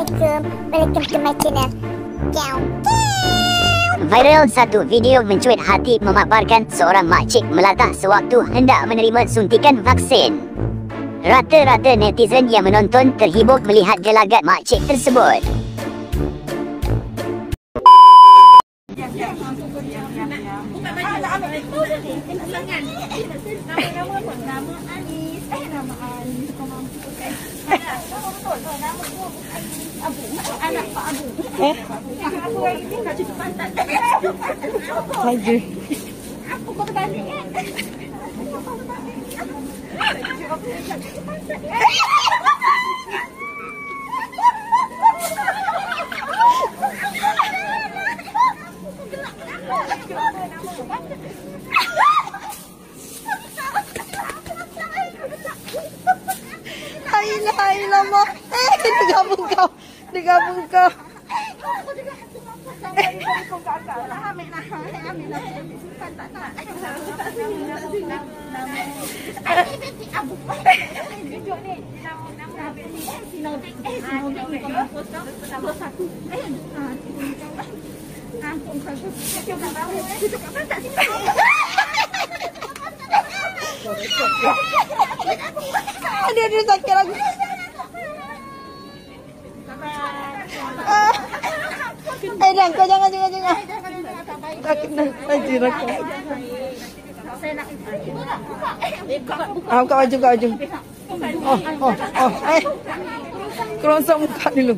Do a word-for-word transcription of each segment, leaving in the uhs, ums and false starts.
Assalamualaikum. Welcome to my channel. Kiau. Viral satu video mencuit hati memaparkan seorang makcik melatah sewaktu hendak menerima suntikan vaksin. Rata-rata netizen yang menonton terhibur melihat gelagat makcik tersebut. Anak Pak Abu. Eh? Aku lagi ni kat situ pantat. Saja. Aku kau terbalik kan? Hai hai lama. Eh, digabung kau. Digabung kau. Dia dia sakit lagi. Eh dah, kau jangan jangan jangan. Sakit dah, saja rakam. Ah, buka baju, buka baju. Oh, oh, oh, eh. Kerongsok muka dulu.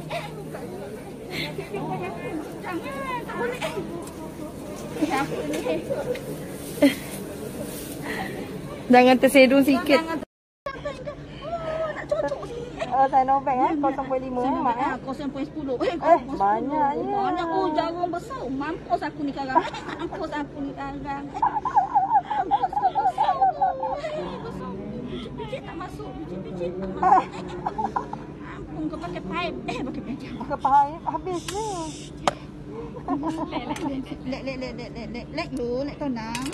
Jangan tersedung sikit. Oh, saya November eh, kosong koma lima eh, mak eh. kosong koma sepuluh. Eh, banyaknya. Banyak. Oh, jarum besar. Mampus aku ni sekarang. Mampus aku ni sekarang. Mampus kau besar tu. Eh, besar. Biji-biji tak masuk. Biji-biji tak masuk. Ampun, kau pakai pipe. Eh, pakai pipe. Pakai pipe habis ni. Lek, lek, lek, lek, lek, lek, lek lu, lek tenang.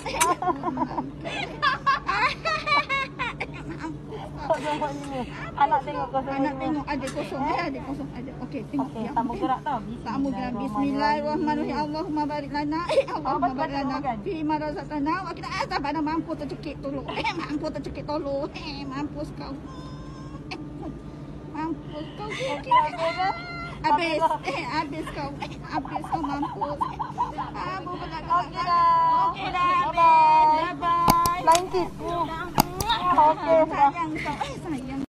Kosong koma lima. Anak tengok kosong. Anak tengok ada kosong, ada ada kosong, ada. Okey, tengok. Okey, tak mau gerak tau. Tak mau gerak. Bismillahirrahmanirrahim. Allahumma barik lana. Allahumma barik lana. Fi ma razaqtana wa qina azabana. Mampu tercekik tolong. Eh, mampu tercekik tolong. Eh, mampus kau. Mampus kau. Habis. Eh, habis kau. Eh, habis kau mampus. Abu benar. Okey dah. Okey dah. Habis. Bye bye. Lain kit. Okey. Sayang kau. Eh, sayang.